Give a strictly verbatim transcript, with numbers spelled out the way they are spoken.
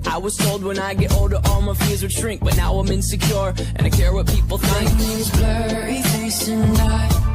I was told when I get older all my fears would shrink, but now I'm insecure and I care what people think. My name's blurry face and I